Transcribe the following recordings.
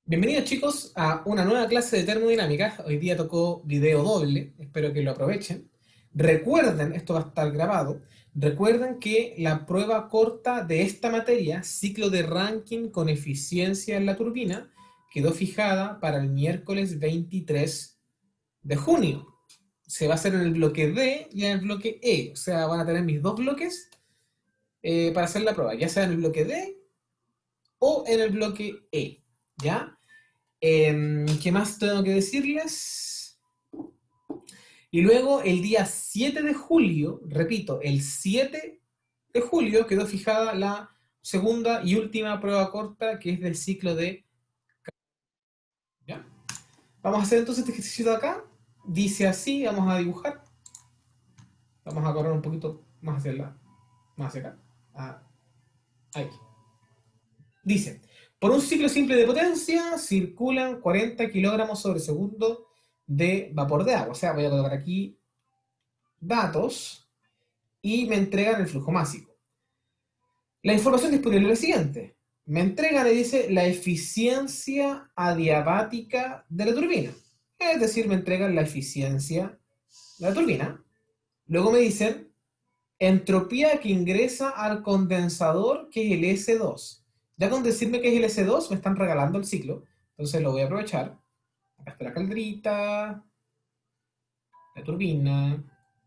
Bienvenidos chicos a una nueva clase de termodinámica. Hoy día tocó video doble, espero que lo aprovechen. Recuerden, esto va a estar grabado, recuerden que la prueba corta de esta materia, ciclo de Rankine con eficiencia en la turbina, quedó fijada para el miércoles 23 de junio. Se va a hacer en el bloque D y en el bloque E, o sea, van a tener mis dos bloques para hacer la prueba, ya sea en el bloque D o en el bloque E, ¿ya? ¿Qué más tengo que decirles? Y luego el día 7 de julio, repito, el 7 de julio quedó fijada la segunda y última prueba corta que es del ciclo de... ¿Ya? Vamos a hacer entonces este ejercicio de acá. Dice así, vamos a dibujar. Vamos a correr un poquito más más hacia acá. Ah, ahí. Dice, por un ciclo simple de potencia circulan 40 kilogramos sobre segundo de vapor de agua. O sea, voy a colocar aquí datos y me entregan el flujo másico. La información disponible es la siguiente. Me entregan y dice la eficiencia adiabática de la turbina. Es decir, me entregan la eficiencia de la turbina. Luego me dicen entropía que ingresa al condensador, que es el S2. Ya con decirme que es el S2 me están regalando el ciclo. Entonces lo voy a aprovechar. Acá está la caldrita, la turbina,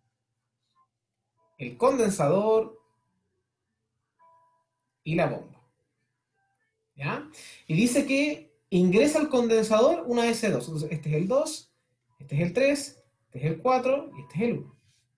el condensador y la bomba. ¿Ya? Y dice que ingresa al condensador una S2. Entonces, este es el 2, este es el 3, este es el 4 y este es el 1.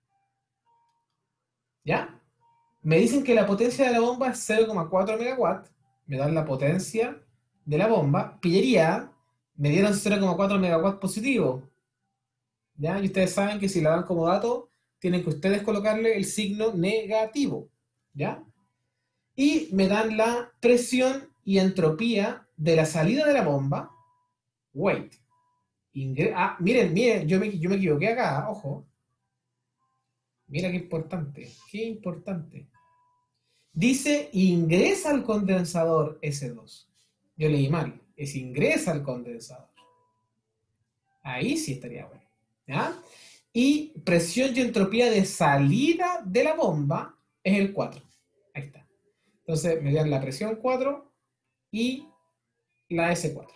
¿Ya? Me dicen que la potencia de la bomba es 0,4 megawatts. Me dan la potencia de la bomba. Pillería, me dieron 0,4 megawatts positivo. ¿Ya? Y ustedes saben que si la dan como dato, tienen que ustedes colocarle el signo negativo. ¿Ya? Y me dan la presión y entropía de la salida de la bomba. Wait. Miren, yo me equivoqué acá, ojo. Mira qué importante, qué importante. Dice ingresa al condensador S2. Yo leí mal, es ingresa al condensador. Ahí sí estaría bueno. ¿Ya? Y presión y entropía de salida de la bomba es el 4. Ahí está. Entonces me dan la presión 4 y la S4.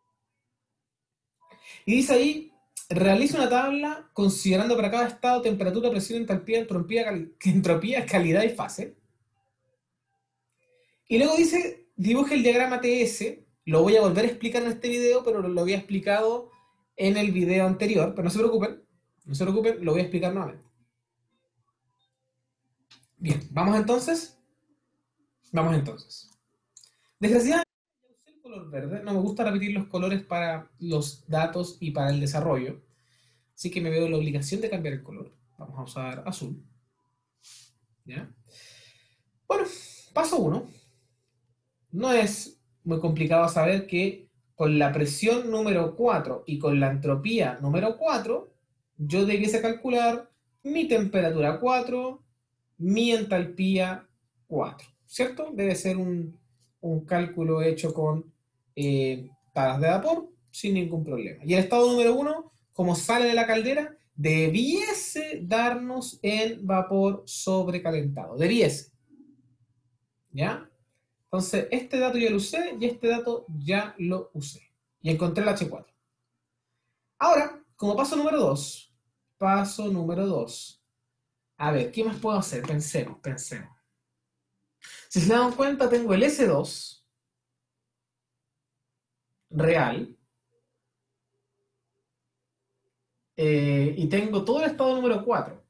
Y dice ahí, realiza una tabla considerando para cada estado temperatura, presión, entropía, calidad y fase. Y luego dice, dibuja el diagrama TS. Lo voy a volver a explicar en este video, pero lo había explicado en el video anterior. Pero no se preocupen, no se preocupen, lo voy a explicar nuevamente. Bien, vamos entonces. Vamos entonces. Desgraciadamente, ya usé el color verde. No me gusta repetir los colores para los datos y para el desarrollo. Así que me veo la obligación de cambiar el color. Vamos a usar azul. ¿Ya? Bueno, paso 1. No es muy complicado saber que con la presión número 4 y con la entropía número 4, yo debiese calcular mi temperatura 4, mi entalpía 4, ¿cierto? Debe ser un cálculo hecho con tablas de vapor sin ningún problema. Y el estado número 1, como sale de la caldera, debiese darnos en vapor sobrecalentado. Debiese. ¿Ya? Entonces, este dato ya lo usé y este dato ya lo usé. Y encontré el H4. Ahora, como paso número 2. A ver, ¿qué más puedo hacer? Pensemos. Si se dan cuenta, tengo el S2 real y tengo todo el estado número 4.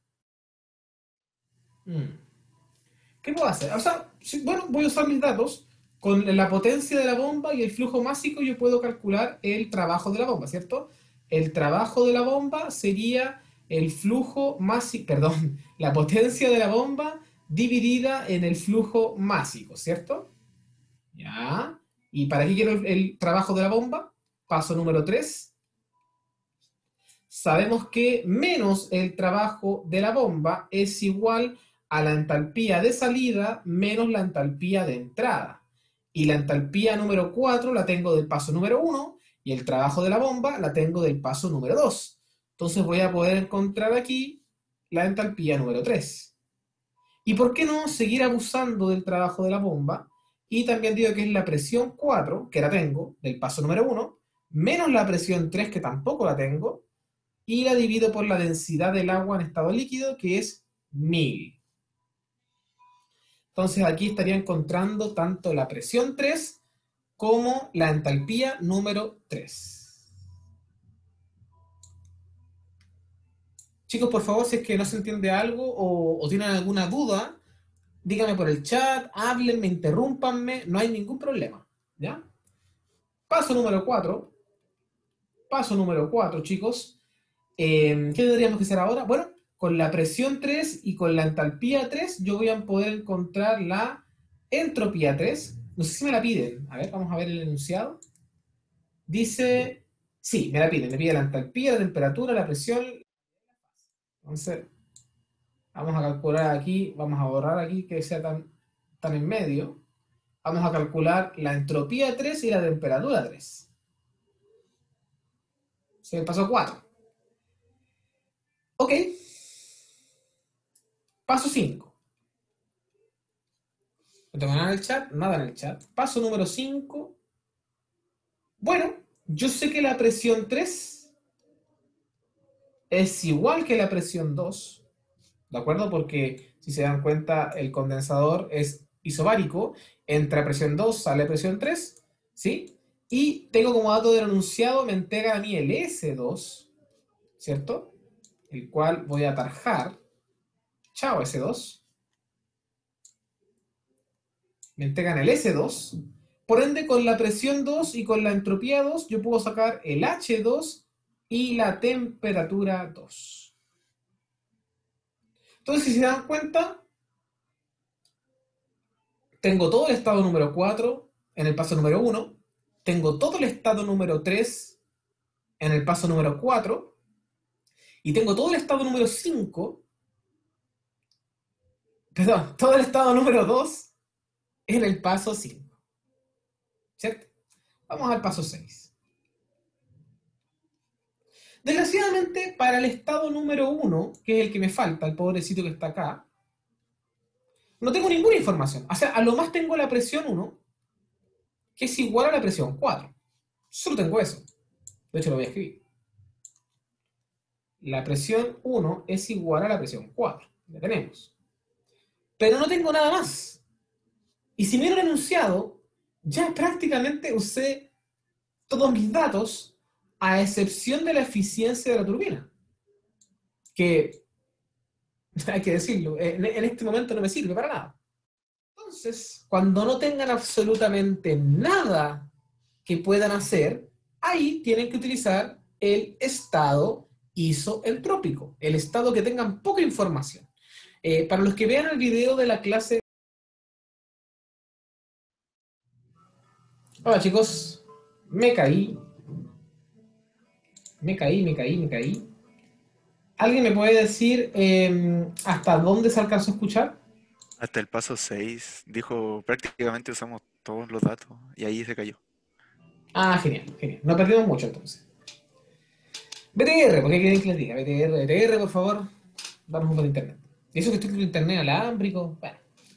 ¿Qué puedo hacer? O sea, bueno, voy a usar mis datos. Con la potencia de la bomba y el flujo másico yo puedo calcular el trabajo de la bomba, ¿cierto? El trabajo de la bomba sería el flujo másico, perdón, la potencia de la bomba dividida en el flujo másico, ¿cierto? Ya. ¿Y para qué quiero el trabajo de la bomba? Paso número 3. Sabemos que menos el trabajo de la bomba es igual a la entalpía de salida menos la entalpía de entrada. Y la entalpía número 4 la tengo del paso número 1 y el trabajo de la bomba la tengo del paso número 2. Entonces voy a poder encontrar aquí la entalpía número 3. ¿Y por qué no seguir abusando del trabajo de la bomba? Y también digo que es la presión 4, que la tengo, del paso número 1, menos la presión 3, que tampoco la tengo, y la divido por la densidad del agua en estado líquido, que es 1000. Entonces aquí estaría encontrando tanto la presión 3 como la entalpía número 3. Chicos, por favor, si es que no se entiende algo o tienen alguna duda, díganme por el chat, háblenme, interrúmpanme, no hay ningún problema. ¿Ya? Paso número 4. Paso número 4, chicos. ¿Qué tendríamos que hacer ahora? Bueno, con la presión 3 y con la entalpía 3, yo voy a poder encontrar la entropía 3. No sé si me la piden. A ver, vamos a ver el enunciado. Dice, sí, me la piden. Me pide la entalpía, la temperatura, la presión. Entonces, vamos a calcular aquí, vamos a borrar aquí que sea tan en medio. Vamos a calcular la entropía 3 y la temperatura 3. Se me pasó 4. Ok. Paso 5. No tengo nada en el chat, nada en el chat. Paso número 5. Bueno, yo sé que la presión 3 es igual que la presión 2, ¿de acuerdo? Porque si se dan cuenta, el condensador es isobárico, entra presión 2, sale presión 3, ¿sí? Y tengo como dato del enunciado, me entrega a mí el S2, ¿cierto? El cual voy a tarjar. Chao, S2. Me entregan el S2. Por ende, con la presión 2 y con la entropía 2, yo puedo sacar el H2 y la temperatura 2. Entonces, si se dan cuenta, tengo todo el estado número 4 en el paso número 1, tengo todo el estado número 3 en el paso número 4, y tengo todo el estado número 5, perdón, todo el estado número 2 en el paso 5, ¿cierto? Vamos al paso 6. Desgraciadamente, para el estado número 1, que es el que me falta, el pobrecito que está acá, no tengo ninguna información. O sea, a lo más tengo la presión 1, que es igual a la presión 4. Solo tengo eso. De hecho, lo voy a escribir. La presión 1 es igual a la presión 4. La tenemos. Pero no tengo nada más. Y si miro el enunciado, ya prácticamente usé todos mis datos, a excepción de la eficiencia de la turbina. Que, hay que decirlo, en este momento no me sirve para nada. Entonces, cuando no tengan absolutamente nada que puedan hacer, ahí tienen que utilizar el estado isoentrópico, el estado que tengan poca información. Para los que vean el video de la clase... Hola chicos, me caí, me caí. ¿Alguien me puede decir hasta dónde se alcanzó a escuchar? Hasta el paso 6 dijo prácticamente usamos todos los datos y ahí se cayó. Ah, genial, genial. No perdimos mucho entonces. BTR, ¿por qué quieren que les diga? BTR, BTR, por favor, danos un buen internet. Y eso que estoy con internet alámbrico, bueno.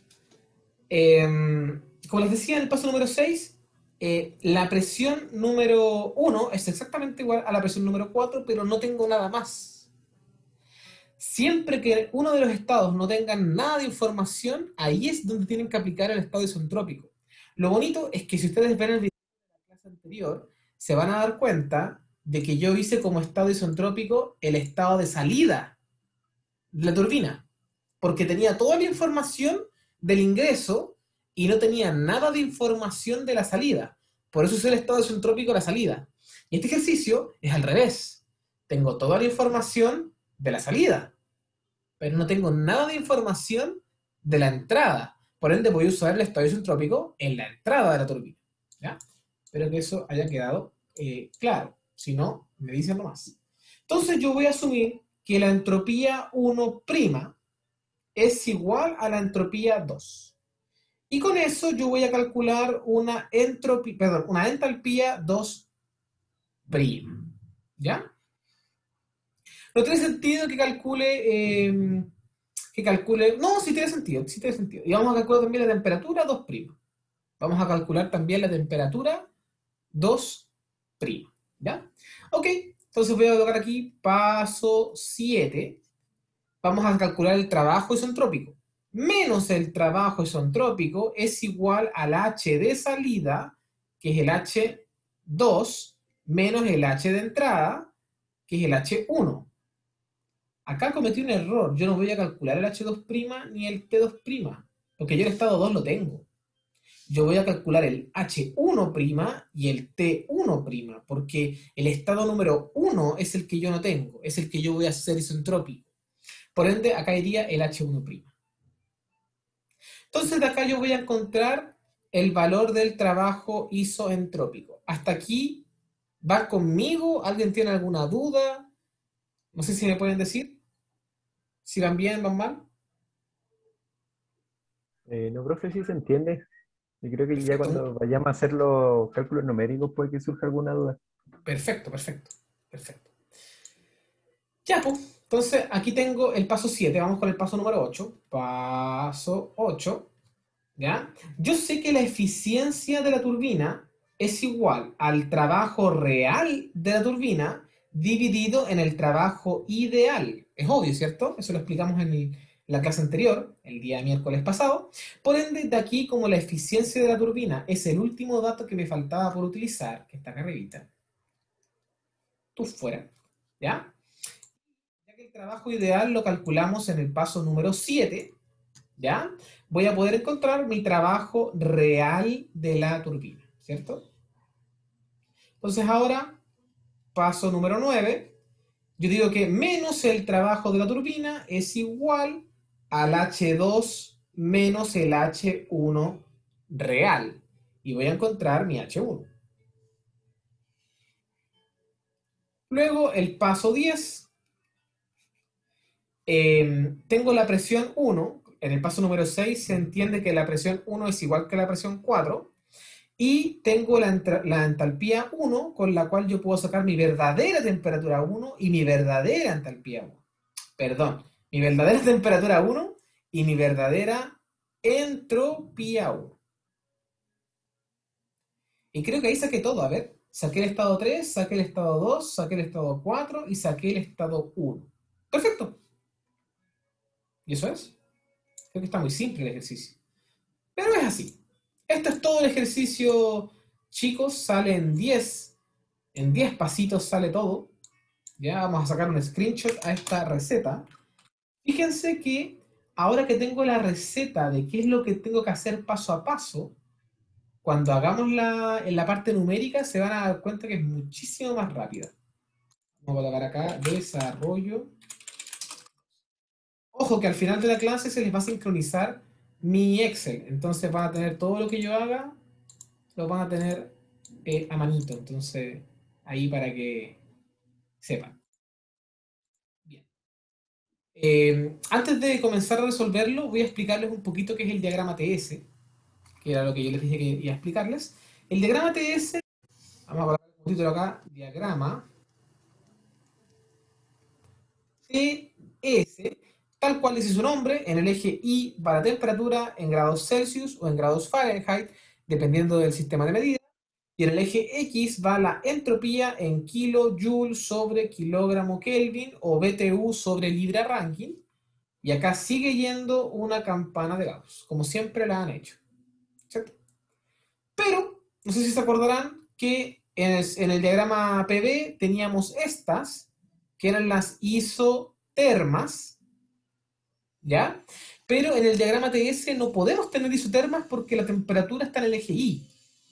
Como les decía, en el paso número 6, la presión número 1 es exactamente igual a la presión número 4, pero no tengo nada más. Siempre que uno de los estados no tenga nada de información, ahí es donde tienen que aplicar el estado isentrópico. Lo bonito es que si ustedes ven el video de la clase anterior, se van a dar cuenta de que yo hice como estado isentrópico el estado de salida de la turbina, porque tenía toda la información del ingreso y no tenía nada de información de la salida. Por eso es el estado isentrópico de la salida. Y este ejercicio es al revés. Tengo toda la información de la salida, pero no tengo nada de información de la entrada. Por ende, voy a usar el estado isentrópico en la entrada de la turbina. ¿Ya? Espero que eso haya quedado claro. Si no, me dicen nomás. Entonces yo voy a asumir que la entropía 1' es igual a la entropía 2. Y con eso yo voy a calcular una entropía, perdón, una entalpía 2'. ¿Ya? No tiene sentido que calcule, no, sí tiene sentido, sí tiene sentido. Y vamos a calcular también la temperatura 2'. Vamos a calcular también la temperatura 2'. ¿Ya? Ok, entonces voy a colocar aquí paso 7. Vamos a calcular el trabajo isentrópico. Menos el trabajo isentrópico es igual al H de salida, que es el H2, menos el H de entrada, que es el H1. Acá cometí un error. Yo no voy a calcular el H2' ni el T2', porque yo el estado 2 lo tengo. Yo voy a calcular el H1' y el T1', porque el estado número 1 es el que yo no tengo, es el que yo voy a hacer isentrópico. Por ende, acá iría el H1'. Entonces, de acá yo voy a encontrar el valor del trabajo isoentrópico. ¿Hasta aquí va conmigo? ¿Alguien tiene alguna duda? No sé si me pueden decir si van bien, van mal. No, profe, sí se entiende. Y creo que ya Perfecto, cuando vayamos a hacer los cálculos numéricos puede que surja alguna duda. perfecto, perfecto, perfecto. Ya, pues. Entonces, aquí tengo el paso 7. Vamos con el paso número 8. Paso 8. ¿Ya? Yo sé que la eficiencia de la turbina es igual al trabajo real de la turbina dividido en el trabajo ideal. Es obvio, ¿cierto? Eso lo explicamos en la clase anterior, el día miércoles pasado. Por ende, de aquí, como la eficiencia de la turbina es el último dato que me faltaba por utilizar, que está acá arribita, tú fuera, ¿ya? Ya que el trabajo ideal lo calculamos en el paso número 7, ¿ya? Voy a poder encontrar mi trabajo real de la turbina, ¿cierto? Entonces ahora, paso número 9, yo digo que menos el trabajo de la turbina es igual al H2 menos el H1 real. Y voy a encontrar mi H1. Luego, el paso 10, tengo la presión 1. En el paso número 6 se entiende que la presión 1 es igual que la presión 4. Y tengo la entalpía 1, con la cual yo puedo sacar mi verdadera temperatura 1 y mi verdadera entalpía 1. Perdón, mi verdadera temperatura 1 y mi verdadera entropía 1. Y creo que ahí saqué todo. A ver, saqué el estado 3, saqué el estado 2, saqué el estado 4 y saqué el estado 1. Perfecto. ¿Y eso es? Creo que está muy simple el ejercicio. Pero es así. Esto es todo el ejercicio, chicos. Sale en 10. En 10 pasitos sale todo. Ya vamos a sacar un screenshot a esta receta. Fíjense que ahora que tengo la receta de qué es lo que tengo que hacer paso a paso, cuando hagamos en la parte numérica se van a dar cuenta que es muchísimo más rápida. Vamos a colocar acá desarrollo. Ojo que al final de la clase se les va a sincronizar mi Excel. Entonces van a tener todo lo que yo haga, lo van a tener a manito. Entonces, ahí para que sepan. Bien. Antes de comenzar a resolverlo, voy a explicarles un poquito qué es el diagrama TS, que era lo que yo les dije que iba a explicarles. El diagrama TS, vamos a colocar un título acá, diagrama TS, tal cual dice su nombre, en el eje Y va la temperatura en grados Celsius o en grados Fahrenheit, dependiendo del sistema de medida. Y en el eje X va la entropía en kilojoule sobre kilogramo Kelvin o BTU sobre libra Rankine. Y acá sigue yendo una campana de Gauss, como siempre la han hecho. ¿Cierto? Pero, no sé si se acordarán que en el diagrama PB teníamos estas, que eran las isotermas, ¿ya? Pero en el diagrama TS no podemos tener isotermas porque la temperatura está en el eje Y.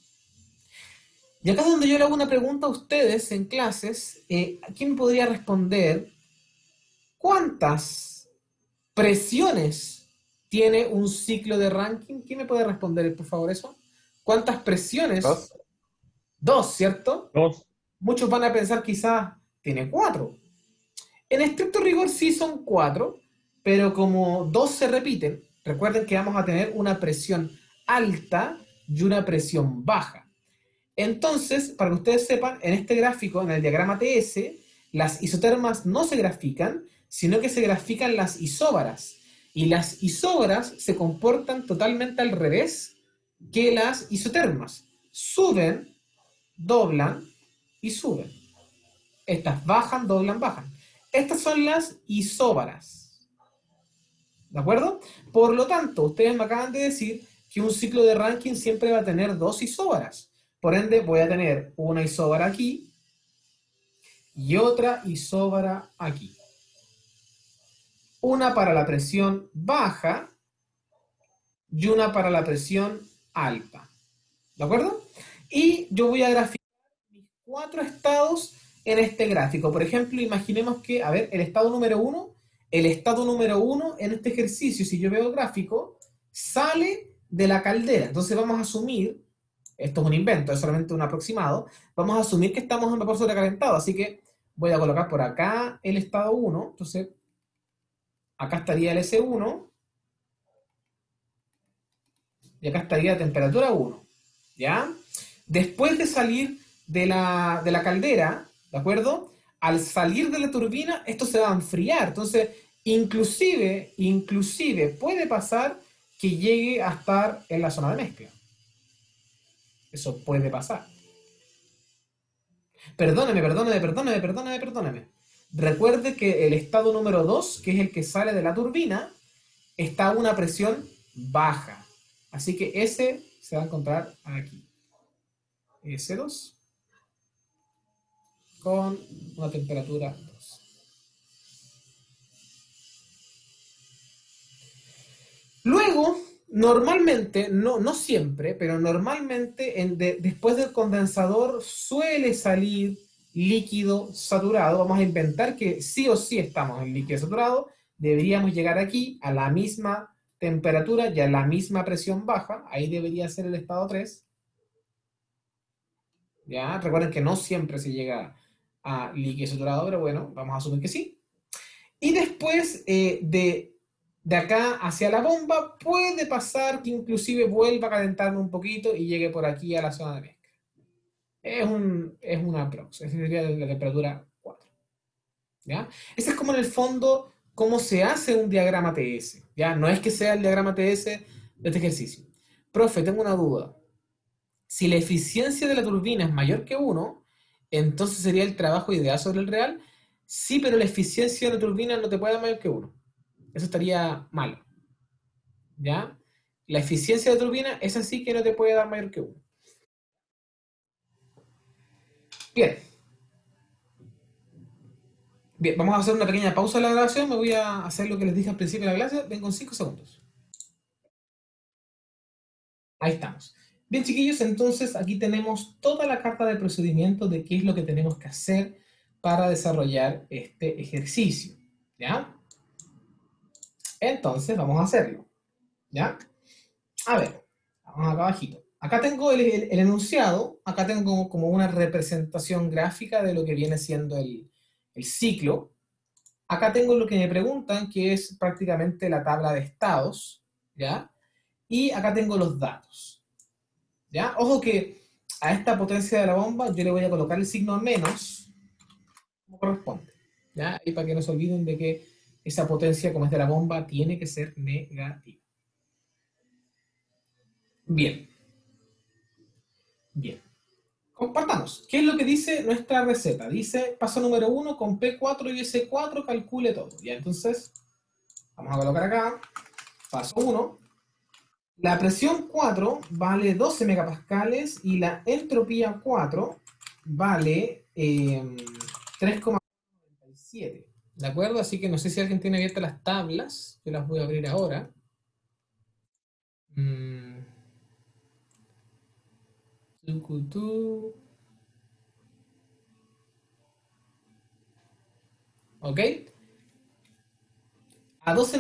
Y acá es donde yo le hago una pregunta a ustedes en clases. ¿Quién me podría responder cuántas presiones tiene un ciclo de Rankine? ¿Quién me puede responder, por favor, eso? ¿Cuántas presiones? Dos, Dos, ¿cierto? dos. Muchos van a pensar quizás tiene cuatro. En estricto rigor sí son cuatro, pero como dos se repiten, recuerden que vamos a tener una presión alta y una presión baja. Entonces, para que ustedes sepan, en este gráfico, en el diagrama TS, las isotermas no se grafican, sino que se grafican las isóbaras. Y las isóbaras se comportan totalmente al revés que las isotermas. Suben, doblan y suben. Estas bajan, doblan, bajan. Estas son las isóbaras. ¿De acuerdo? Por lo tanto, ustedes me acaban de decir que un ciclo de Rankine siempre va a tener dos isóbaras. Por ende, voy a tener una isóbara aquí y otra isóbara aquí. Una para la presión baja y una para la presión alta. ¿De acuerdo? Y yo voy a graficar mis 4 estados en este gráfico. Por ejemplo, imaginemos que, a ver, el estado número 1 en este ejercicio, si yo veo el gráfico, sale de la caldera. Entonces vamos a asumir, esto es un invento, es solamente un aproximado, vamos a asumir que estamos en vapor sobrecalentado. Así que voy a colocar por acá el estado 1. Entonces, acá estaría el S1 y acá estaría la temperatura 1. ¿Ya? Después de salir de la caldera, ¿de acuerdo? Al salir de la turbina, esto se va a enfriar. Entonces, inclusive puede pasar que llegue a estar en la zona de mezcla. Eso puede pasar. Perdóneme. Recuerde que el estado número 2, que es el que sale de la turbina, está a una presión baja. Así que ese se va a encontrar aquí. S2 con una temperatura 2. Luego, normalmente, no siempre, pero normalmente después del condensador suele salir líquido saturado. Vamos a inventar que sí o sí estamos en líquido saturado. Deberíamos llegar aquí a la misma temperatura y a la misma presión baja. Ahí debería ser el estado 3. ¿Ya? Recuerden que no siempre se llega a líquido saturado, pero bueno, vamos a asumir que sí. Y después de acá hacia la bomba, puede pasar que inclusive vuelva a calentarme un poquito y llegue por aquí a la zona de mezcla. Es una aprox, esa sería la temperatura 4. ¿Ya? Ese es como en el fondo cómo se hace un diagrama TS. ¿Ya? No es que sea el diagrama TS de este ejercicio. Profe, tengo una duda. Si la eficiencia de la turbina es mayor que 1, entonces sería el trabajo ideal sobre el real. Sí, pero la eficiencia de la turbina no te puede dar mayor que 1. Eso estaría mal. ¿Ya? La eficiencia de la turbina es así que no te puede dar mayor que 1. Bien. Bien, vamos a hacer una pequeña pausa en la grabación. Me voy a hacer lo que les dije al principio de la clase. Vengo en 5 segundos. Ahí estamos. Bien, chiquillos, entonces aquí tenemos toda la carta de procedimiento de qué es lo que tenemos que hacer para desarrollar este ejercicio. ¿Ya? Entonces, vamos a hacerlo. ¿Ya? A ver, vamos acá abajito. Acá tengo el enunciado, acá tengo como una representación gráfica de lo que viene siendo el ciclo. Acá tengo lo que me preguntan, que es prácticamente la tabla de estados, ¿ya? Y acá tengo los datos, ¿ya? Ojo que a esta potencia de la bomba yo le voy a colocar el signo menos, como corresponde, ¿ya? Y para que no se olviden de que esa potencia, como es de la bomba, tiene que ser negativa. Bien. Bien. Compartamos. ¿Qué es lo que dice nuestra receta? Dice, paso número 1, con P4 y S4 calcule todo. Ya, entonces, vamos a colocar acá, paso 1. La presión 4 vale 12 megapascales y la entropía 4 vale 3,97. ¿De acuerdo? Así que no sé si alguien tiene abiertas las tablas. Yo las voy a abrir ahora. ¿Ok? A 12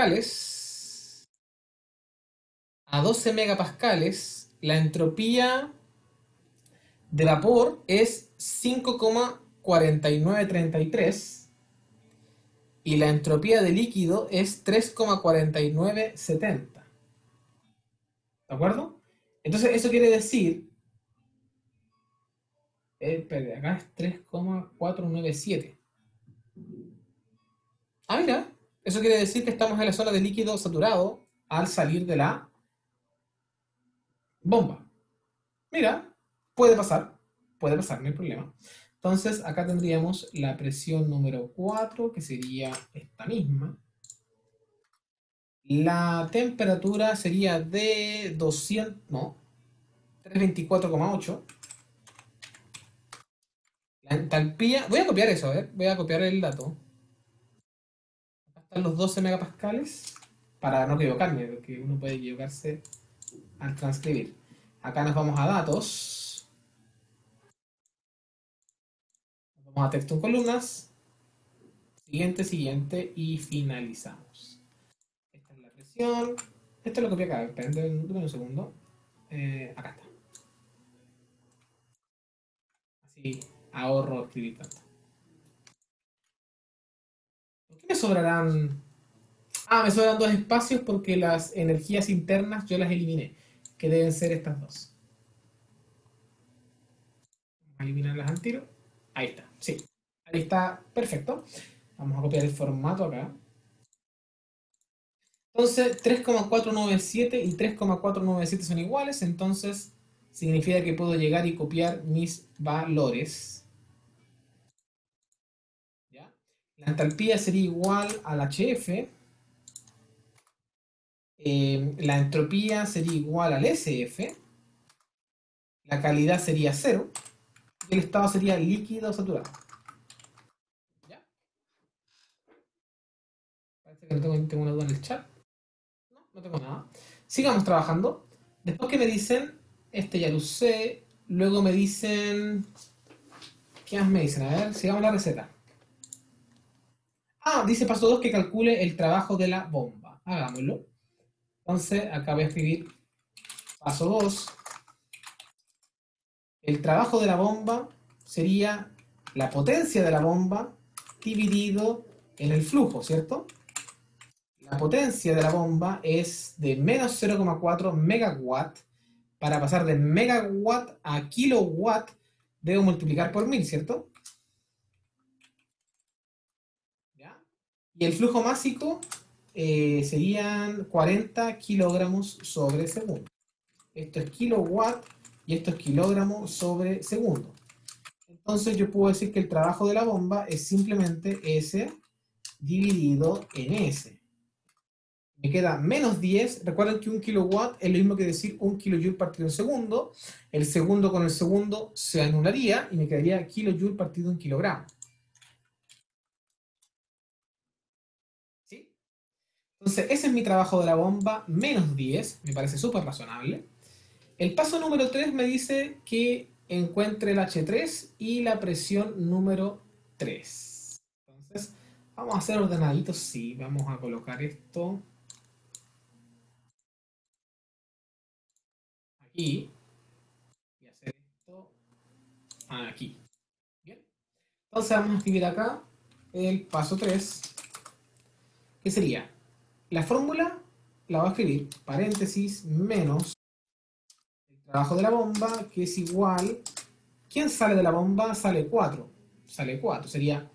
megapascales, la entropía de vapor es 5,4933 y la entropía de líquido es 3,4970. ¿De acuerdo? Entonces, eso quiere decir, espere, acá es 3,497. Ah, mira, eso quiere decir que estamos en la zona de líquido saturado al salir de la bomba. Mira, puede pasar, no hay problema. Entonces, acá tendríamos la presión número 4, que sería esta misma. La temperatura sería de 200, no, 324,8. La entalpía, voy a copiar eso, a ver, voy a copiar el dato. Acá están los 12 megapascales, para no equivocarme, porque uno puede equivocarse al transcribir. Acá nos vamos a datos, nos vamos a texto en columnas, siguiente, y finalizamos. Esta es la presión, esto lo copié acá, esperen un segundo. Acá está. Así ahorro escribir tanto. ¿Por qué me sobrarán? Ah, me sobran dos espacios porque las energías internas yo las eliminé, que deben ser estas dos. Vamos a eliminarlas al tiro. Ahí está, sí. Ahí está, perfecto. Vamos a copiar el formato acá. Entonces, 3,497 y 3,497 son iguales, entonces significa que puedo llegar y copiar mis valores. ¿Ya? La entalpía sería igual al HF. La entropía sería igual al SF. La calidad sería 0. Y el estado sería líquido saturado. ¿Ya? Parece que no tengo una duda en el chat. No tengo nada. Sigamos trabajando. Después que me dicen, este ya lo usé. Luego me dicen, ¿qué más me dicen? A ver, sigamos la receta. Ah, dice paso 2 que calcule el trabajo de la bomba. Hagámoslo. Entonces, acá voy a escribir paso 2. El trabajo de la bomba sería la potencia de la bomba dividido en el flujo, ¿cierto? La potencia de la bomba es de menos 0,4 megawatt. Para pasar de megawatt a kilowatt, debo multiplicar por 1000, ¿cierto? ¿Ya? Y el flujo másico serían 40 kilogramos sobre segundo. Esto es kilowatt y esto es kilogramos sobre segundo. Entonces yo puedo decir que el trabajo de la bomba es simplemente S dividido en S. Me queda menos 10. Recuerden que un kilowatt es lo mismo que decir un kilojoule partido en segundo. El segundo con el segundo se anularía y me quedaría kilojoule partido en kilogramo. ¿Sí? Entonces ese es mi trabajo de la bomba, menos 10. Me parece súper razonable. El paso número 3 me dice que encuentre el H3 y la presión número 3. Entonces, vamos a hacer ordenaditos, sí. Vamos a colocar esto aquí y hacer esto aquí. Bien. Entonces vamos a escribir acá el paso 3, que sería la fórmula, la voy a escribir, paréntesis, menos el trabajo de la bomba, que es igual. ¿Quién sale de la bomba? Sale 4. Sale 4. Sería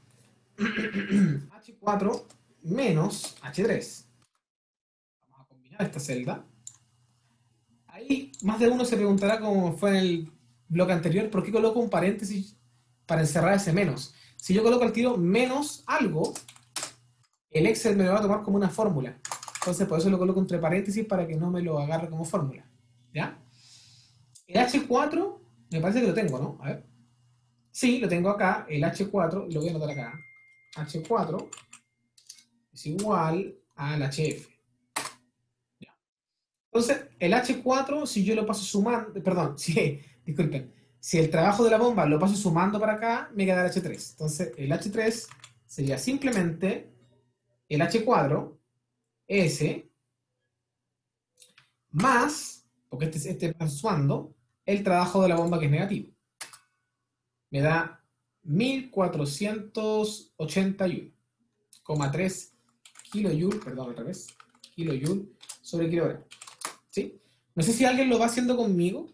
H4 menos H3. Vamos a combinar esta celda. Ahí más de uno se preguntará, como fue en el bloque anterior, ¿por qué coloco un paréntesis para encerrar ese menos? Si yo coloco al tiro menos algo, el Excel me lo va a tomar como una fórmula. Entonces por eso lo coloco entre paréntesis para que no me lo agarre como fórmula. ¿Ya? El H4, me parece que lo tengo, ¿no? A ver. Sí, lo tengo acá, el H4, lo voy a anotar acá. H4 es igual al HF. Ya. Entonces, el H4, si yo lo paso sumando, perdón, disculpen, si el trabajo de la bomba lo paso sumando para acá, me queda el H3. Entonces, el H3 sería simplemente el H4, S, más, porque este paso sumando, el trabajo de la bomba que es negativo. Me da 1481,3 kilojoule, perdón, al revés, kilojoule sobre kilogramo. ¿Sí? No sé si alguien lo va haciendo conmigo.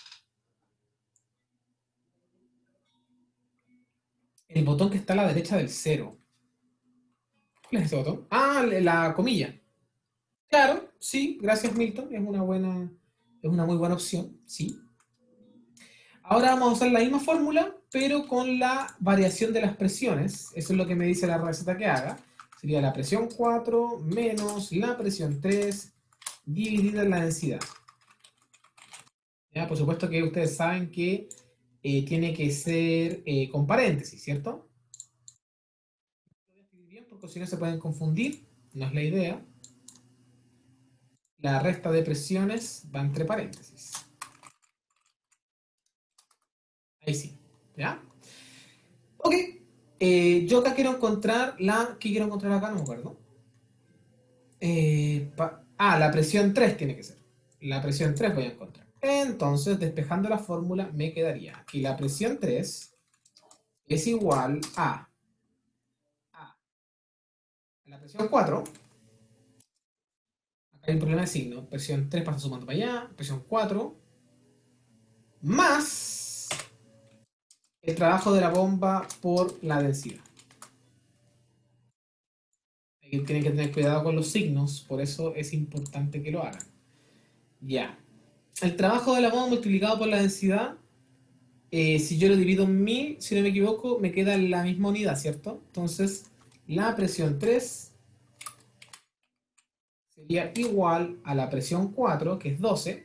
El botón que está a la derecha del cero. ¿Cuál es ese botón? Ah, la comilla. Claro, sí, gracias Milton. Es una muy buena opción, sí. Ahora vamos a usar la misma fórmula, pero con la variación de las presiones. Eso es lo que me dice la receta que haga. Sería la presión 4 menos la presión 3 dividida en la densidad. ¿Ya? Por supuesto que ustedes saben que tiene que ser con paréntesis, ¿cierto? Lo voy a escribir bien porque si no se pueden confundir, no es la idea. La resta de presiones va entre paréntesis. Ahí sí, ¿ya? Ok, yo acá quiero encontrar ¿qué quiero encontrar acá? No me acuerdo. La presión 3 tiene que ser. La presión 3 voy a encontrar. Entonces, despejando la fórmula, me quedaría que la presión 3 es igual a la presión 4. Acá hay un problema de signo. Presión 3 pasa sumando para allá. Presión 4 más el trabajo de la bomba por la densidad. Ahí tienen que tener cuidado con los signos, por eso es importante que lo hagan. Ya. El trabajo de la bomba multiplicado por la densidad, si yo lo divido en 1000, si no me equivoco, me queda la misma unidad, ¿cierto? Entonces, la presión 3 sería igual a la presión 4, que es 12,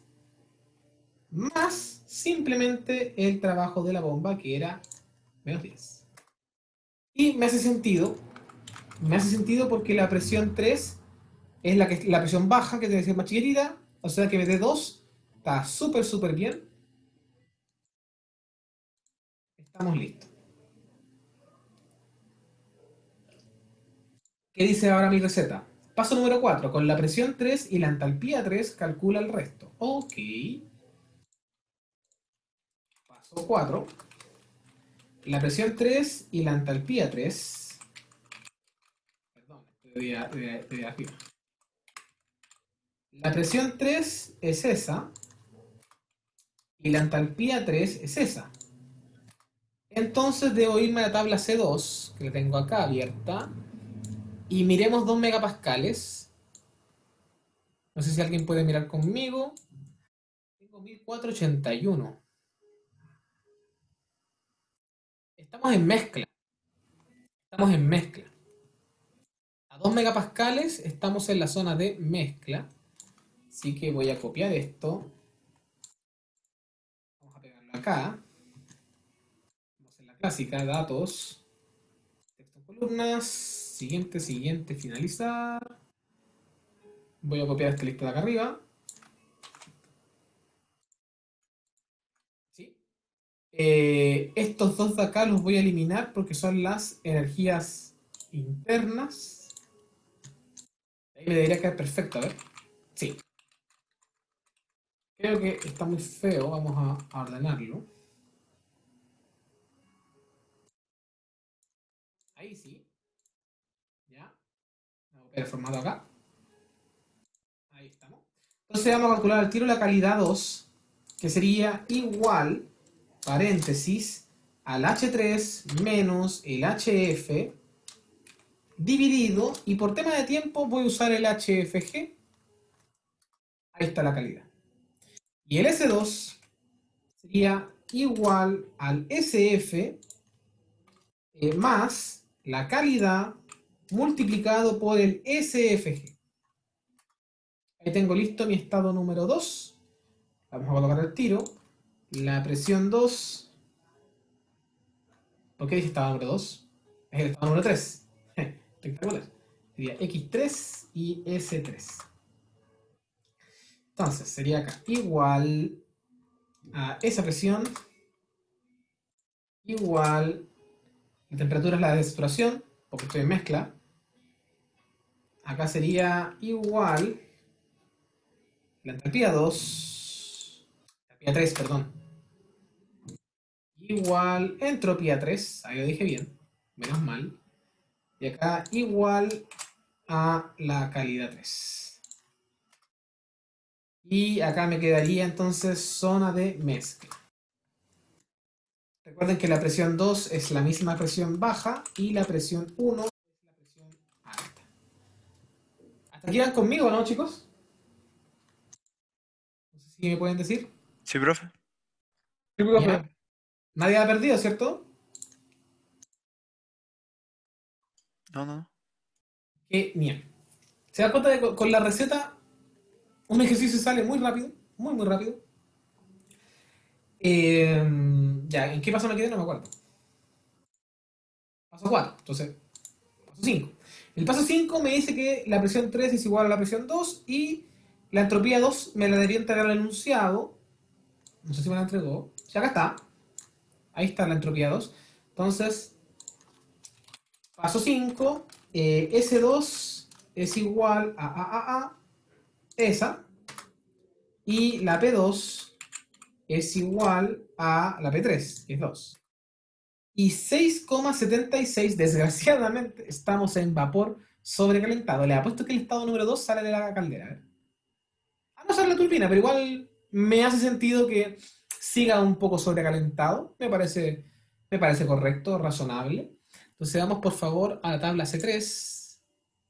más simplemente el trabajo de la bomba, que era menos 10. Y me hace sentido porque la presión 3 es la presión baja, que tiene que ser más chiquitita, o sea que me dé 2, está súper, súper bien. Estamos listos. ¿Qué dice ahora mi receta? Paso número 4. Con la presión 3 y la entalpía 3, calcula el resto. Ok. Paso 4. La presión 3 y la entalpía 3. Perdón, estoy de arriba. La presión 3 es esa y la entalpía 3 es esa. Entonces debo irme a la tabla C2, que la tengo acá abierta, y miremos 2 megapascales. No sé si alguien puede mirar conmigo. Tengo 1481. Estamos en mezcla. Estamos en mezcla. A 2 megapascales estamos en la zona de mezcla. Así que voy a copiar esto. Vamos a pegarlo acá. Vamos en la clásica, datos. Texto en columnas. Siguiente, siguiente, finalizar. Voy a copiar este lista de acá arriba. ¿Sí? Estos dos de acá los voy a eliminar porque son las energías internas. Ahí me debería quedar perfecto, a ver. Sí. Creo que está muy feo. Vamos a ordenarlo. Ahí sí. ¿Ya? Voy a copiar el formato acá. Ahí estamos. Entonces vamos a calcular al tiro la calidad 2, que sería igual, paréntesis, al H3 menos el HF dividido, y por tema de tiempo voy a usar el HFG. Ahí está la calidad. Y el S2 sería igual al SF más la calidad multiplicado por el SFG. Ahí tengo listo mi estado número 2. Vamos a colocar el tiro. La presión 2. ¿Por qué dije estado número 2? Es el estado número 3. Espectacular. Sería X3 y S3. Entonces sería acá igual a esa presión, igual, la temperatura es la de explosión, porque estoy en mezcla. Acá sería igual la entropía 2, entropía 3, perdón. Igual entropía 3, ahí lo dije bien, menos mal. Y acá igual a la calidad 3. Y acá me quedaría entonces zona de mezcla. Recuerden que la presión 2 es la misma presión baja y la presión 1 es la presión alta. ¿Hasta aquí van conmigo, no, chicos? No sé si me pueden decir. Sí, profe. Sí, ¿Ya? profe. Nadie ha perdido, ¿cierto? No, no. Genial. ¿Se da cuenta de que con la receta un ejercicio sale muy rápido? Muy, muy rápido. Ya, ¿en qué paso me quedé? No me acuerdo. Paso 4. Entonces, paso 5. El paso 5 me dice que la presión 3 es igual a la presión 2 y la entropía 2 me la debería entregar el enunciado. No sé si me la entregó. Sí, acá está. Ahí está la entropía 2. Entonces, paso 5. S2 es igual a esa. Y la P2 es igual a la P3, que es 2. Y 6,76, desgraciadamente, estamos en vapor sobrecalentado. Le apuesto que el estado número 2 sale de la caldera. ¿Eh? A no ser la turbina, pero igual me hace sentido que siga un poco sobrecalentado. Me parece correcto, razonable. Entonces vamos por favor a la tabla C3.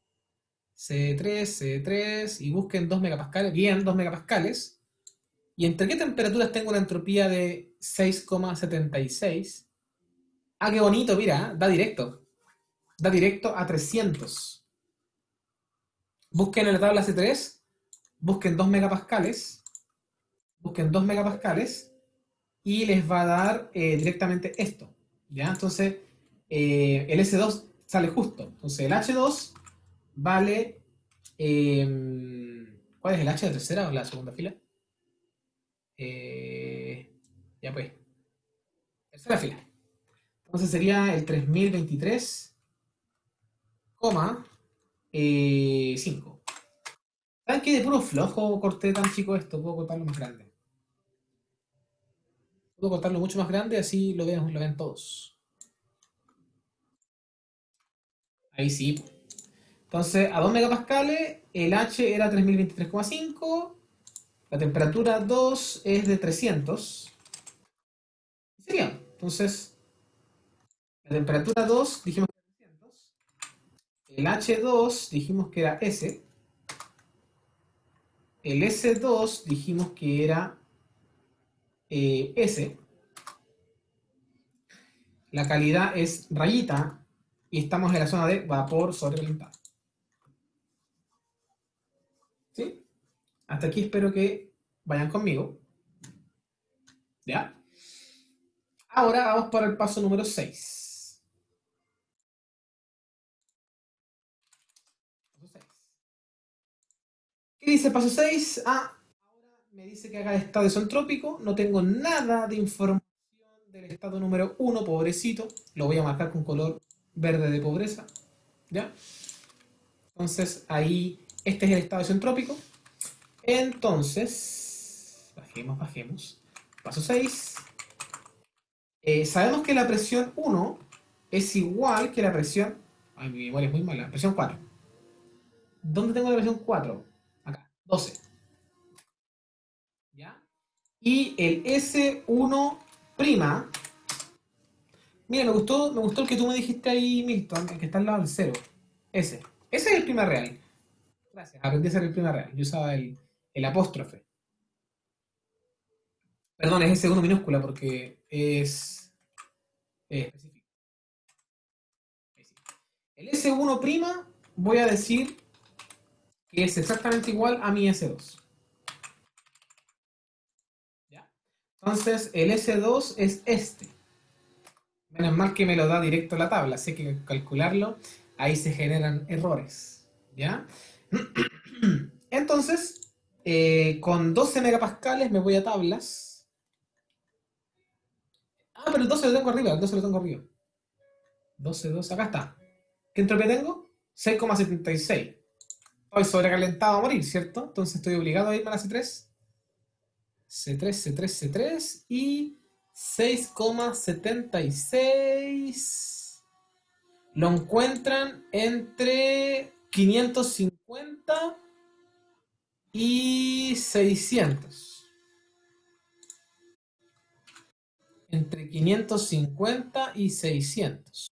C3, C3 y busquen 2 megapascales. Bien, 2 megapascales. ¿Y entre qué temperaturas tengo una entropía de 6,76? Ah, qué bonito, mira, da directo. Da directo a 300. Busquen en la tabla C3, busquen 2 megapascales, busquen 2 megapascales y les va a dar directamente esto. ¿Ya? Entonces, el S2 sale justo. Entonces, el H2 vale... ¿cuál es el H, la tercera o la segunda fila? Ya pues, tercera fila. Entonces sería el 3023,5. ¿Saben qué? De puro flojo corté tan chico esto. Puedo cortarlo más grande. Puedo cortarlo mucho más grande, así lo ven todos. Ahí sí. Entonces, a 2 megapascales, el H era 3023,5. La temperatura 2 es de 300. Sería. Entonces, la temperatura 2 dijimos que era 300. El H2 dijimos que era S. El S2 dijimos que era S. La calidad es rayita y estamos en la zona de vapor sobrecalentado. ¿Sí? Hasta aquí espero que vayan conmigo. ¿Ya? Ahora vamos para el paso número 6. Paso 6. ¿Qué dice el paso 6? Ah, ahora me dice que haga el estado isentrópico. No tengo nada de información del estado número 1, pobrecito. Lo voy a marcar con color verde de pobreza. ¿Ya? Entonces ahí, este es el estado isentrópico. Entonces, bajemos, bajemos. Paso 6. Sabemos que la presión 1 es igual que la presión... Ay, mi memoria es muy mala. Presión 4. ¿Dónde tengo la presión 4? Acá, 12. ¿Ya? Y el S1', mira, me gustó el que tú me dijiste ahí, Milton, el que está al lado del cero. Ese. Ese es el prima real. Gracias, aprendí a hacer el prima real. Yo usaba el apóstrofe. Perdón, es S1 minúscula porque es específico. El S1', voy a decir que es exactamente igual a mi S2. ¿Ya? Entonces, el S2 es este. Menos mal que me lo da directo la tabla, así que calcularlo, ahí se generan errores. ¿Ya? Entonces, con 12 megapascales me voy a tablas. Ah, pero el 12 lo tengo arriba, el 12 lo tengo arriba. 12, 12, acá está. ¿Qué entropía tengo? 6,76. Estoy sobrecalentado a morir, ¿cierto? Entonces estoy obligado a irme a la C3. C3, C3, C3 y 6,76 lo encuentran entre 550 y 600. Entre 550 y 600.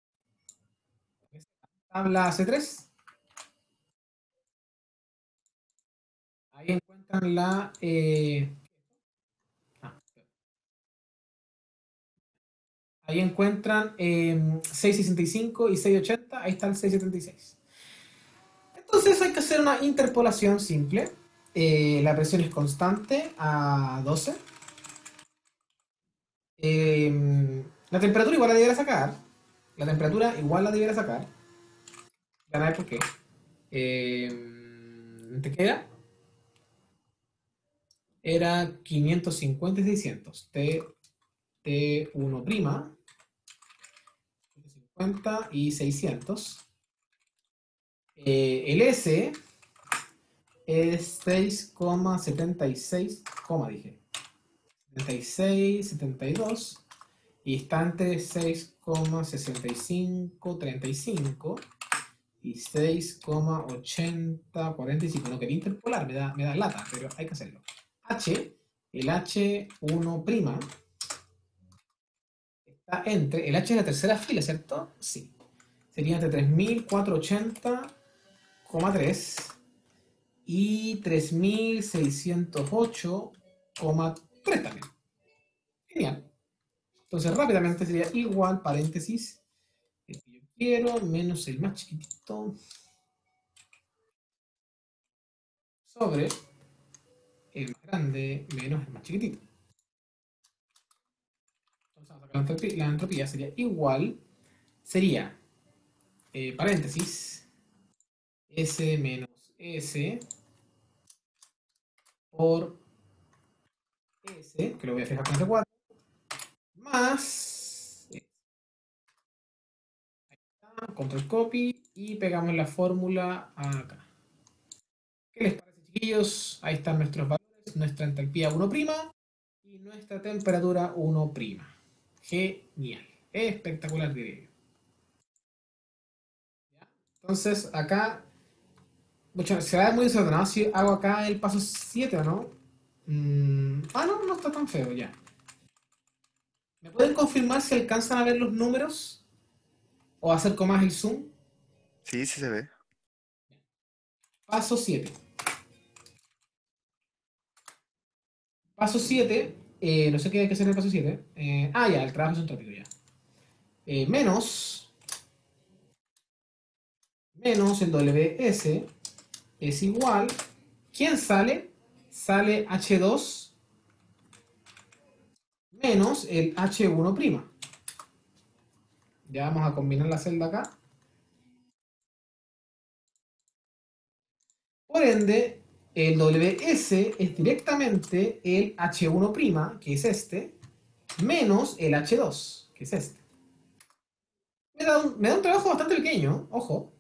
Tabla C3. Ahí encuentran ahí encuentran 665 y 680. Ahí está el 676. Entonces hay que hacer una interpolación simple. La presión es constante a 12. La temperatura igual la debiera sacar. La temperatura igual la debiera sacar. ¿Ganar por qué? ¿Te queda? Era 550 y 600. T1', 50 y 600. El S es 6,76, dije. 76, 72. Y está entre 6,65, 35 y 6,80, 45. No quería interpolar, me da lata, pero hay que hacerlo. H, el H1', está entre, el H es la tercera fila, ¿cierto? Sí. Sería entre 3480,3 y 3608,3 también. Genial. Entonces rápidamente sería igual, paréntesis, el que yo quiero menos el más chiquitito sobre el más grande menos el más chiquitito. Entonces vamos a sacar la entropía sería igual, sería paréntesis S menos S por S, que lo voy a fijar con R4, más control copy y pegamos la fórmula acá. ¿Qué les parece, chiquillos? Ahí están nuestros valores, nuestra entalpía 1' y nuestra temperatura 1'. Genial. Espectacular, diría yo. ¿Ya? Entonces, acá, mucho, se va a ver muy desordenado si hago acá el paso 7 o no. No, no está tan feo ya. ¿Me pueden confirmar si alcanzan a ver los números o acerco más el zoom? Sí, sí se ve. Paso 7. Paso 7, no sé qué hay que hacer en el paso 7. Ya, el trabajo isentrópico ya. Menos el WS es igual. ¿Quién sale? Sale H2 menos el H1'. Ya vamos a combinar la celda acá. Por ende, el WS es directamente el H1', que es este, menos el H2, que es este. Me da un trabajo bastante pequeño, ojo.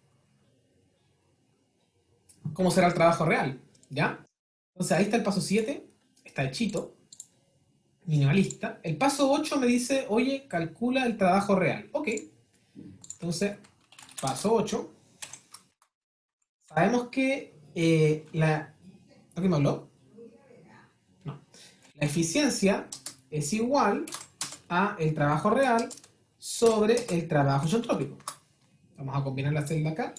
¿Cómo será el trabajo real? ¿Ya? Entonces ahí está el paso 7, está hechito, minimalista. El paso 8 me dice, oye, calcula el trabajo real. Ok. Entonces, paso 8. Sabemos que ¿no que me habló? No. La eficiencia es igual a el trabajo real sobre el trabajo isentrópico. Vamos a combinar la celda acá.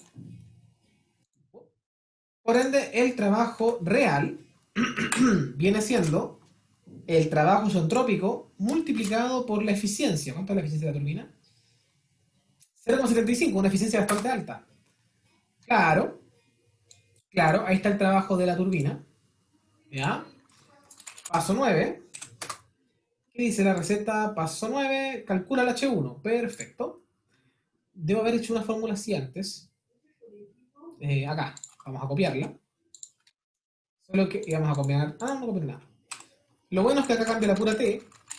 Por ende, el trabajo real viene siendo el trabajo isentrópico multiplicado por la eficiencia. ¿Cuánto es la eficiencia de la turbina? 0,75, una eficiencia bastante alta. Claro, claro, ahí está el trabajo de la turbina. ¿Ya? Paso 9. ¿Qué dice la receta? Paso 9, calcula el H1. Perfecto. Debo haber hecho una fórmula así antes. Acá, vamos a copiarla. Solo que y vamos a combinar. No copié nada. Lo bueno es que acá cambia la pura T,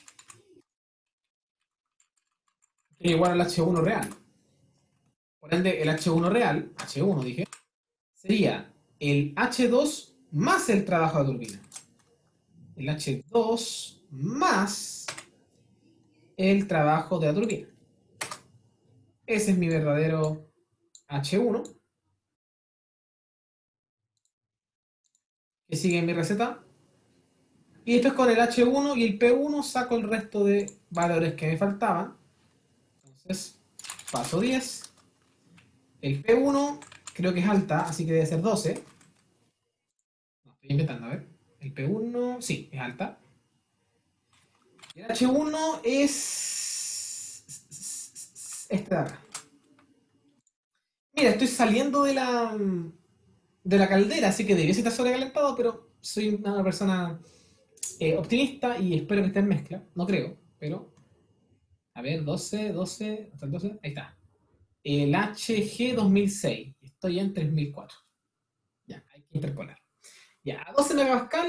que es igual al H1 real. Por ende, el H1 real, H1 dije, sería el H2 más el trabajo de turbina. El H2 más el trabajo de la turbina. Ese es mi verdadero H1. que sigue mi receta. Y después con el H1 y el P1 saco el resto de valores que me faltaban. Entonces, paso 10. El P1 creo que es alta, así que debe ser 12. No, estoy inventando, a ver. El P1, sí, es alta. Y el H1 es este de acá. Mira, estoy saliendo de la caldera, así que debiese estar sobrecalentado, pero soy una persona optimista y espero que esté en mezcla. No creo, pero a ver, 12, 12, hasta el 12, ahí está. El HG 2006, estoy en 3004. Ya, hay que interpolar. Ya, a 12 megapascales,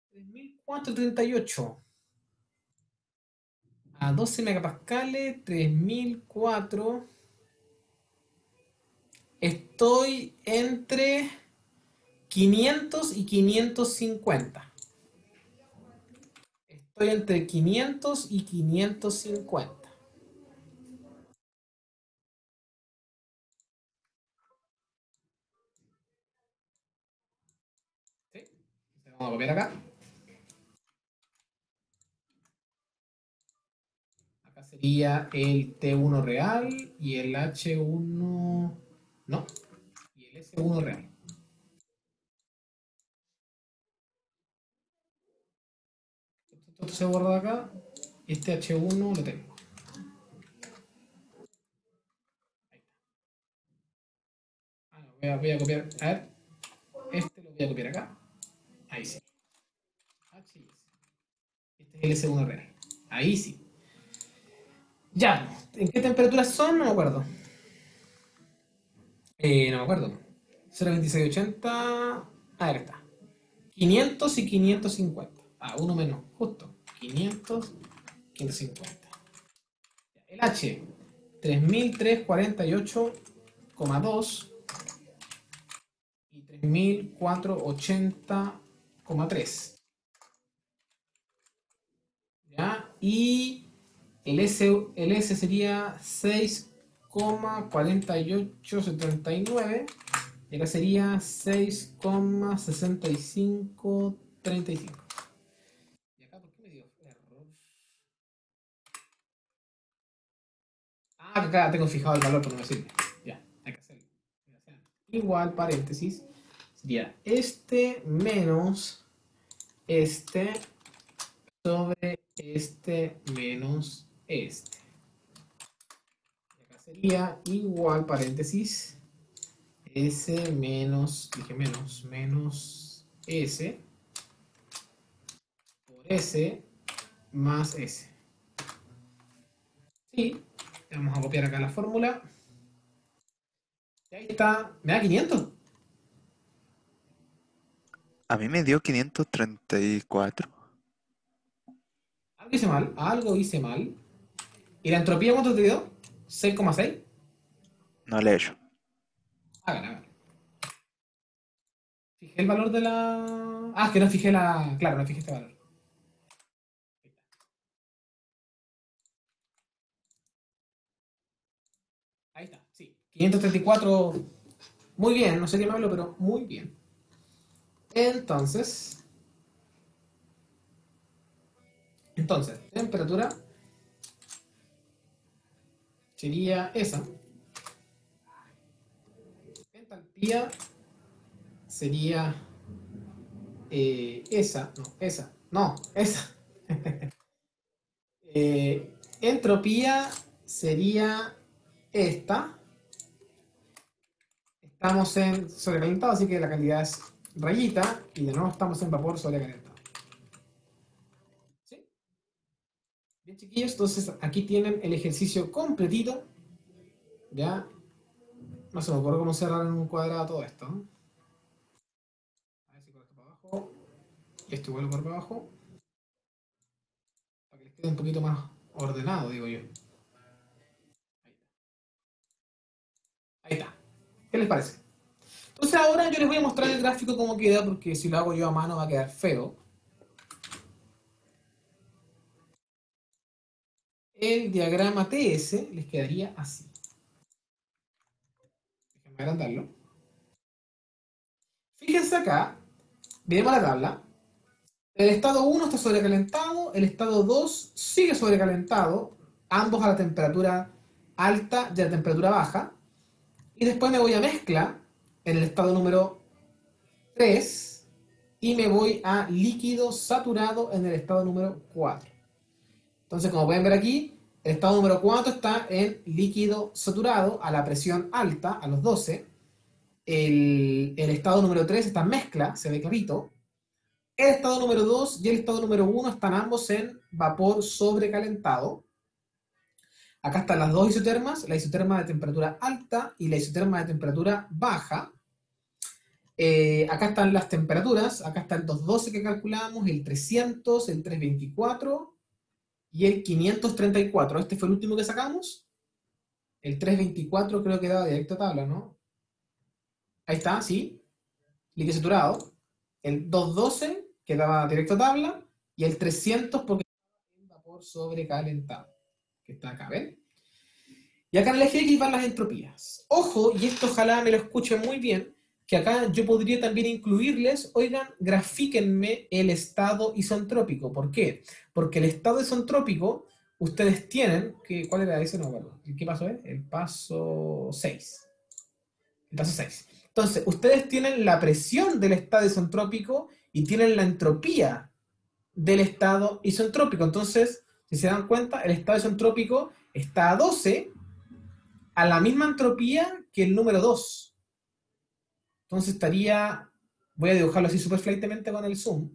3438. A 12 megapascales, 3004. Estoy entre 500 y 550. Estoy entre 500 y 550. ¿Sí? Vamos a copiar acá. Acá sería el T1 real y el H1. No. Y el S1 real. Esto se borra de acá. Este H1 lo tengo. Ah, no, voy a copiar. A ver. Este lo voy a copiar acá. Ahí sí. H y S. Este es el S1 real. Ahí sí. Ya. ¿En qué temperaturas son? No me acuerdo. No me acuerdo. 0,2680. A ver, está. 500 y 550. Ah, uno menos. Justo. 500, 550. El H. 3348,2 y 3480,3. ¿Ya? Y el S sería 6,4879 y acá sería 6,6535. ¿Y acá por qué me dio error? Ah, acá tengo fijado el valor, pero no me sirve. Ya, hay que hacerlo. Igual, paréntesis, sería este menos este sobre este menos este. Y acá sería igual, paréntesis, S menos, dije menos S por S más S. Sí, vamos a copiar acá la fórmula. Y ahí está, me da 500. A mí me dio 534. Algo hice mal. ¿Y la entropía cuánto te dio? 6,6. No le he hecho. Hágala. Fijé el valor de la. Ah, es que no fijé la. Claro, no fijé este valor. Ahí está, sí. 534. Muy bien, no sé qué me hablo, pero muy bien. Entonces, temperatura sería esa. Entalpía sería esa. No, esa. No, esa. Entropía sería esta. Estamos en sobrecalentado, así que la calidad es rayita. Y de nuevo estamos en vapor sobrecalentado. ¿Sí? Bien, chiquillos, entonces aquí tienen el ejercicio completito. Ya. No se me ocurre cómo cerrar en un cuadrado todo esto, ¿no? A ver si con esto para abajo. Y esto igual por abajo. Para que les quede un poquito más ordenado, digo yo. Ahí está. ¿Qué les parece? Entonces ahora yo les voy a mostrar el gráfico cómo queda, porque si lo hago yo a mano va a quedar feo. El diagrama TS les quedaría así. Déjenme agrandarlo. Fíjense acá, Miremos la tabla. El estado 1 está sobrecalentado, el estado 2 sigue sobrecalentado, ambos a la temperatura alta y a la temperatura baja. Y después me voy a mezcla en el estado número 3 y me voy a líquido saturado en el estado número 4. Entonces, como pueden ver aquí, el estado número 4 está en líquido saturado a la presión alta, a los 12. El estado número 3 está en mezcla, se ve clarito. El estado número 2 y el estado número 1 están ambos en vapor sobrecalentado. Acá están las dos isotermas, la isoterma de temperatura alta y la isoterma de temperatura baja. Acá están las temperaturas, acá está el 212 que calculamos, el 300, el 324 y el 534. Este fue el último que sacamos. El 324 creo que daba directo a tabla, ¿no? Ahí está, sí. Líquido saturado. El 212 que daba directo a tabla. Y el 300 porque estaba en vapor sobrecalentado. Que está acá, ¿ven? Y acá en el eje X van las entropías. Ojo, y esto ojalá me lo escuchen muy bien, que acá yo podría también incluirles, oigan, grafíquenme el estado isentrópico. ¿Por qué? Porque el estado isentrópico, ustedes tienen, ¿cuál era ese? No, bueno, ¿qué paso es? El paso 6. El paso 6. Entonces, ustedes tienen la presión del estado isentrópico y tienen la entropía del estado isentrópico. Entonces, si se dan cuenta, el estado isentrópico está a 12, a la misma entropía que el número 2. Entonces estaría, voy a dibujarlo así súper flightamente con el zoom.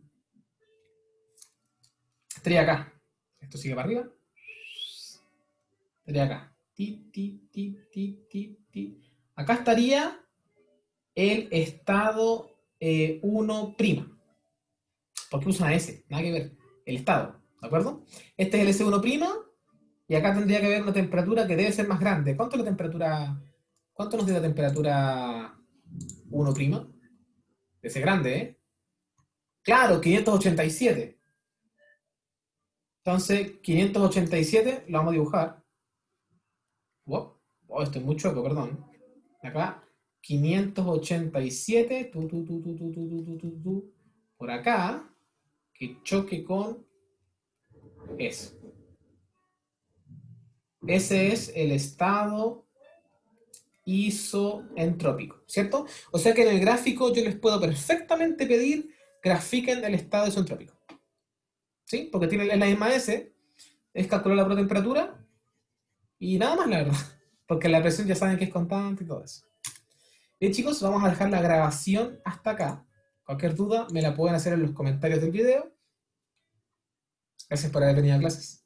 Estaría acá. Esto sigue para arriba. Estaría acá. Ti, ti, ti, ti, ti, ti. Acá estaría el estado 1'. ¿Por qué usa una S? Nada que ver. El estado, ¿de acuerdo? Este es el S1', y acá tendría que haber una temperatura que debe ser más grande. ¿Cuánto es la temperatura? ¿Cuánto nos da la temperatura 1'? Debe ser grande, ¿eh? Claro, 587. Entonces, 587 lo vamos a dibujar. Oh, esto es muy chueco, perdón. Acá, 587, por acá, que choque con eso. Ese es el estado isoentrópico, ¿cierto? O sea que en el gráfico yo les puedo perfectamente pedir grafiquen el estado isoentrópico. ¿Sí? Porque tiene la misma S, es calcular la temperatura y nada más, la verdad. Porque la presión ya saben que es constante y todo eso. Bien, chicos, vamos a dejar la grabación hasta acá. Cualquier duda me la pueden hacer en los comentarios del video. Gracias por haber venido a clases.